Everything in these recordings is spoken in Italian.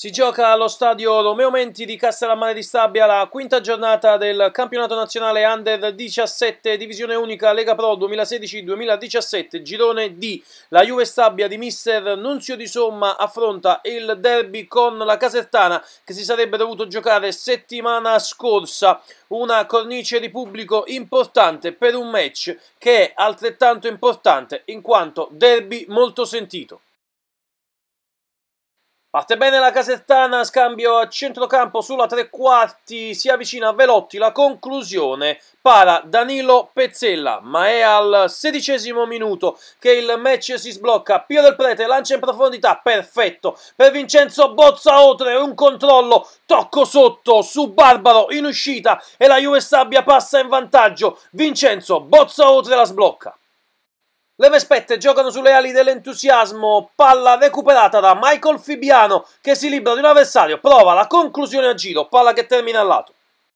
Si gioca allo stadio Romeo Menti di Castellammare di Stabia la quinta giornata del campionato nazionale Under 17 Divisione Unica Lega Pro 2016-2017, girone D. La Juve Stabia di mister Nunzio Di Somma affronta il derby con la Casertana che si sarebbe dovuto giocare settimana scorsa. Una cornice di pubblico importante per un match che è altrettanto importante in quanto derby molto sentito. Parte bene la Casertana, scambio a centrocampo sulla tre quarti, si avvicina a Velotti, la conclusione para Danilo Pezzella, ma è al 16° minuto che il match si sblocca. Pio Del Prete lancia in profondità, perfetto per Vincenzo Bozzaotre, un controllo, tocco sotto su Barbaro in uscita e la Juve Stabia passa in vantaggio. Vincenzo Bozzaotre la sblocca. Le Vespette giocano sulle ali dell'entusiasmo, palla recuperata da Michael Fibiano che si libera di un avversario, prova la conclusione a giro, palla che termina al lato.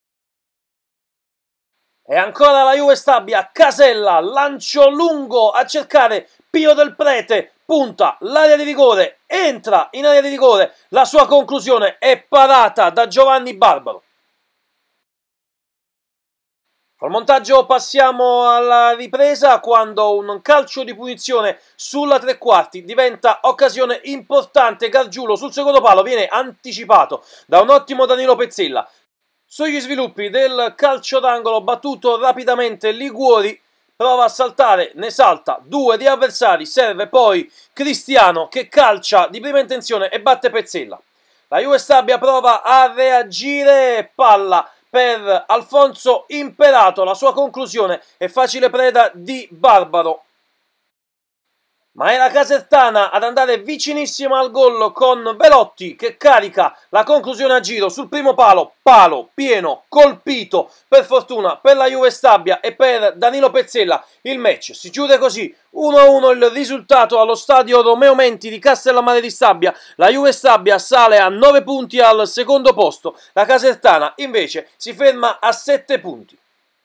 E ancora la Juve Stabia, Casella, lancio lungo a cercare Pio Del Prete, punta l'area di rigore, entra in area di rigore, la sua conclusione è parata da Giovanni Barbaro. Col montaggio passiamo alla ripresa quando un calcio di punizione sulla tre quarti diventa occasione importante. Gargiulo sul secondo palo viene anticipato da un ottimo Danilo Pezzella. Sugli sviluppi del calcio d'angolo battuto rapidamente Liguori, prova a saltare, ne salta due di avversari, serve poi Cristiano che calcia di prima intenzione e batte Pezzella. La Juve Stabia prova a reagire, palla per Alfonso Imperato, la sua conclusione è facile preda di Barbaro. Ma è la Casertana ad andare vicinissima al gol con Velotti che carica la conclusione a giro sul primo palo, palo pieno, colpito per fortuna per la Juve Stabia e per Danilo Pezzella. Il match si chiude così, 1-1 il risultato allo stadio Romeo Menti di Castellammare di Stabia. La Juve Stabia sale a 9 punti al secondo posto, la Casertana invece si ferma a 7 punti.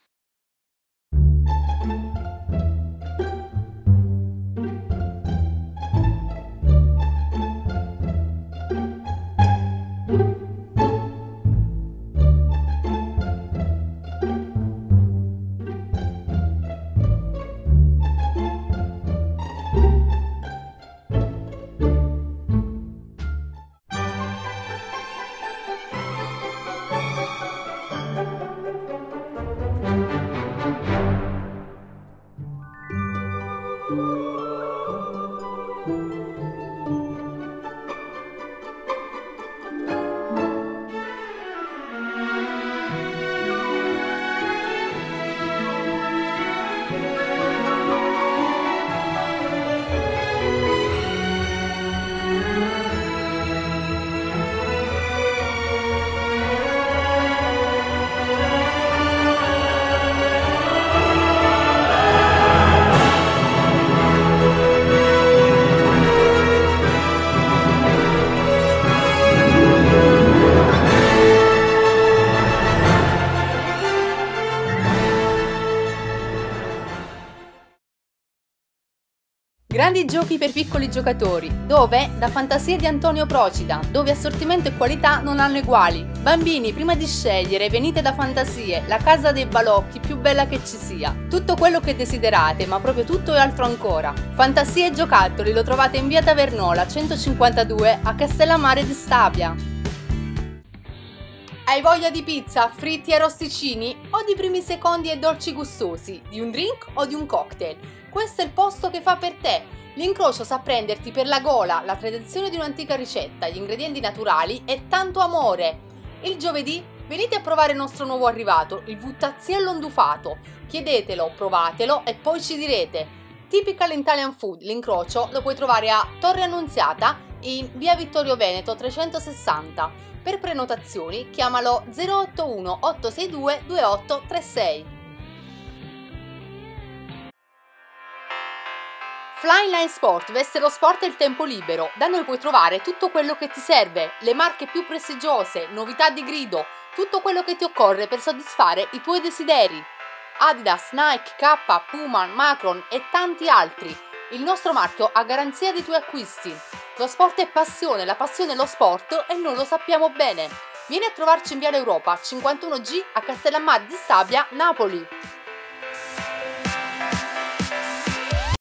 Grandi giochi per piccoli giocatori, dove? Da Fantasie di Antonio Procida, dove assortimento e qualità non hanno eguali. Bambini, prima di scegliere, venite da Fantasie, la casa dei balocchi più bella che ci sia. Tutto quello che desiderate, ma proprio tutto e altro ancora. Fantasie e giocattoli lo trovate in via Tavernola 152 a Castellammare di Stabia. Hai voglia di pizza, fritti e arrosticini? O di primi secondi e dolci gustosi? Di un drink o di un cocktail? Questo è il posto che fa per te. L'incrocio sa prenderti per la gola, la tradizione di un'antica ricetta, gli ingredienti naturali e tanto amore. Il giovedì venite a provare il nostro nuovo arrivato, il vuttazziello ondufato. Chiedetelo, provatelo e poi ci direte. Typical Italian Food, l'incrocio lo puoi trovare a Torre Annunziata in via Vittorio Veneto 360. Per prenotazioni chiamalo 081 862 2836. Flyline Sport veste lo sport e il tempo libero. Da noi puoi trovare tutto quello che ti serve, le marche più prestigiose, novità di grido, tutto quello che ti occorre per soddisfare i tuoi desideri. Adidas, Nike, K, Puma, Macron e tanti altri. Il nostro marchio a garanzia dei tuoi acquisti. Lo sport è passione, la passione è lo sport e noi lo sappiamo bene. Vieni a trovarci in Viale Europa 51G a Castellammare di Stabia, Napoli.